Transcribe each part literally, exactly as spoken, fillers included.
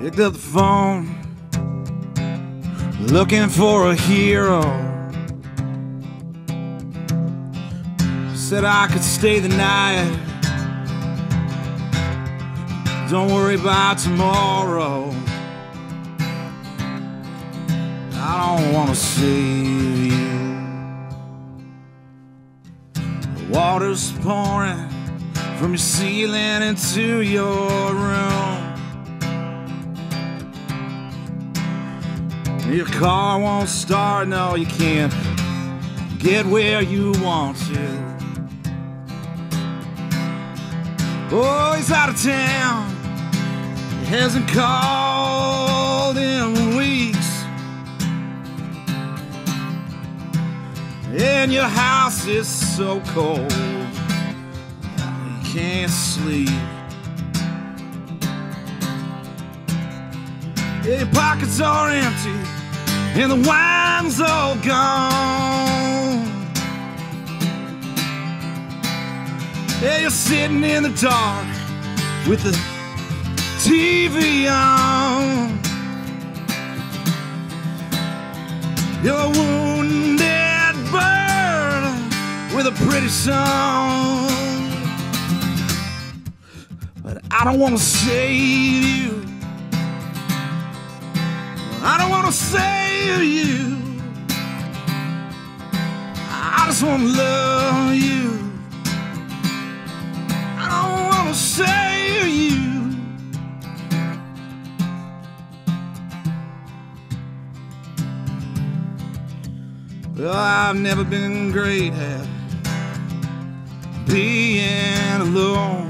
Picked up the phone, looking for a hero. Said I could stay the night, don't worry about tomorrow. I don't want to save you. The water's pouring from your ceiling into your room. Your car won't start, no, you can't get where you want to. Oh, he's out of town, he hasn't called in weeks, and your house is so cold, you can't sleep. Yeah, your pockets are empty and the wine's all gone. Yeah, you're sitting in the dark with the T V on. You're a wounded bird with a pretty song, but I don't want to save you. I don't want to save you. I just want to love you. I don't want to save you. Well, I've never been great at being alone.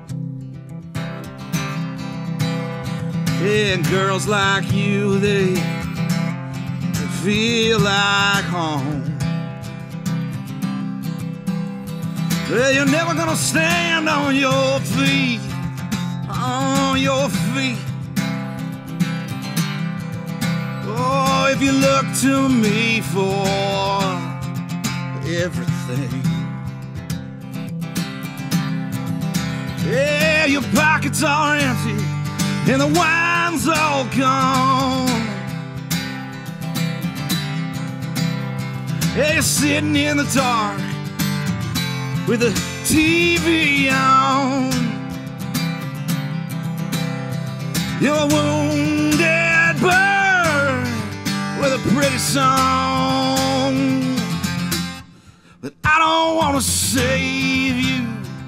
Yeah, and girls like you, they, they feel like home. Well, you're never gonna stand on your feet, on your feet. Oh, if you look to me for everything. Yeah, your pockets are empty and the wine's all gone. Yeah, you're sitting in the dark with the T V on. You're a wounded bird with a pretty song, but I don't want to save you.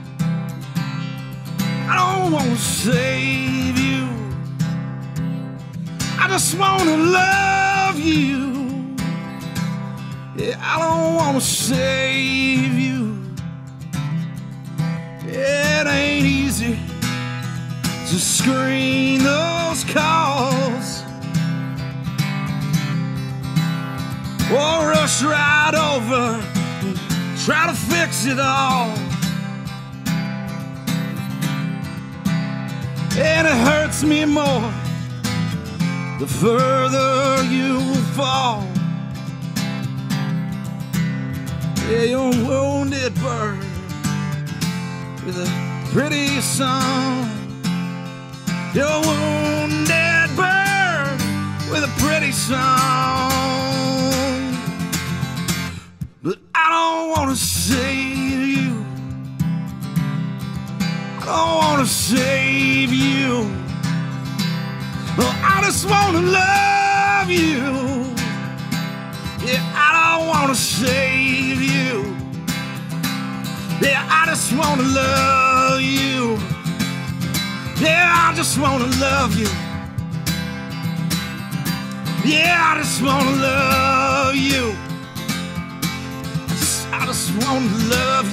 I don't want to save you. I just want to love you. Yeah, I don't want to save you. Yeah, it ain't easy to screen those calls or rush right over and try to fix it all. And it hurts me more the further you fall. Yeah, you're a wounded bird with a pretty song. You're a wounded bird with a pretty song, but I don't want to save you. I don't want to save you. Oh, I just want to love you. Yeah, I don't want to save you. Yeah, I just want to love you. Yeah, I just want to love you. Yeah, I just want to love you. I just want to love